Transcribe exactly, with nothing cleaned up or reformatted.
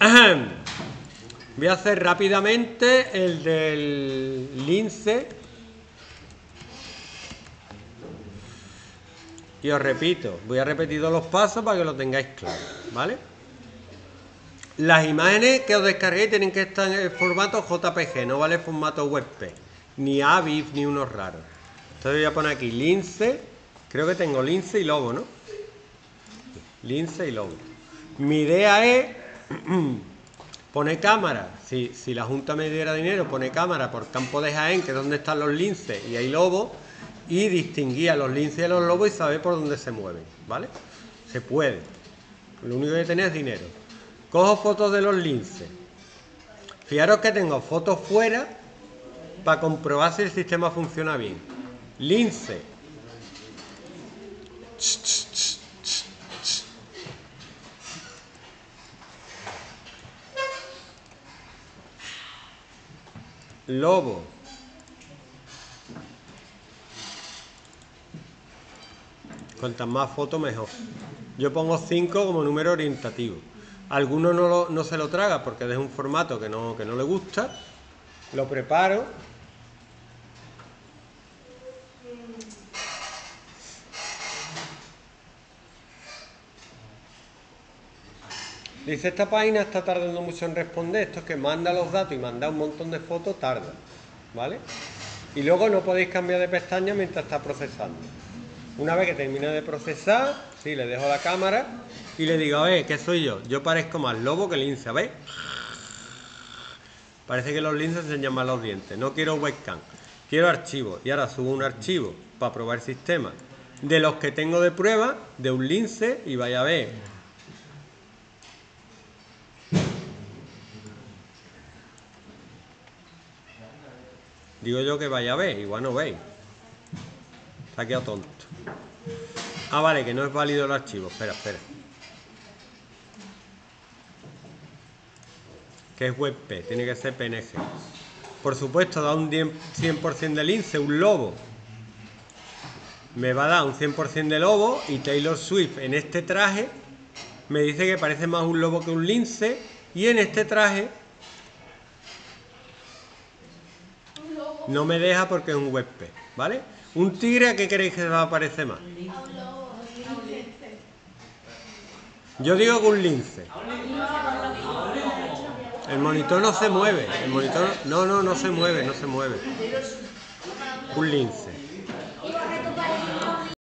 Voy a hacer rápidamente el del lince. Y os repito, voy a repetir todos los pasos para que lo tengáis claro, ¿vale? Las imágenes que os descarguéis tienen que estar en el formato J P G, no vale formato W P G, ni A V I F ni unos raros. Entonces voy a poner aquí lince, creo que tengo lince y lobo, ¿no? Lince y lobo. Mi idea es poner cámara, si, si la Junta me diera dinero, pone cámara por campo de Jaén, que es donde están los linces y hay lobos, y distinguir a los linces y a los lobos y saber por dónde se mueven, ¿vale? Se puede. Lo único que tenéis es dinero. Cojo fotos de los linces. Fijaros que tengo fotos fuera para comprobar si el sistema funciona bien. Lince. Lobo. Cuantas más fotos mejor. Yo pongo cinco como número orientativo. Alguno no, lo, no se lo traga porque es un formato que no, que no le gusta. Lo preparo. Dice, esta página está tardando mucho en responder. Esto es que manda los datos y manda un montón de fotos, tarda, ¿vale? Y luego no podéis cambiar de pestaña mientras está procesando. Una vez que termine de procesar, sí, le dejo la cámara y le digo, a ver, ¿qué soy yo? Yo parezco más lobo que lince, ¿veis? Parece que los linces enseñan más los dientes. No quiero webcam, quiero archivos. Y ahora subo un archivo para probar el sistema de los que tengo de prueba, de un lince, y vaya a ver. Digo yo que vaya a ver, igual no veis. Se ha quedado tonto. Ah, vale, que no es válido el archivo. Espera, espera. Que es W P G, tiene que ser P N G. Por supuesto, da un cien por cien de lince, un lobo. Me va a dar un cien por cien de lobo y Taylor Swift en este traje me dice que parece más un lobo que un lince y en este traje no me deja porque es un W P G, ¿vale? Un tigre, ¿a qué queréis que se va a parecer más? Yo digo que un lince. El monitor no se mueve. El monitor no, no, no se mueve, no se mueve. Un lince.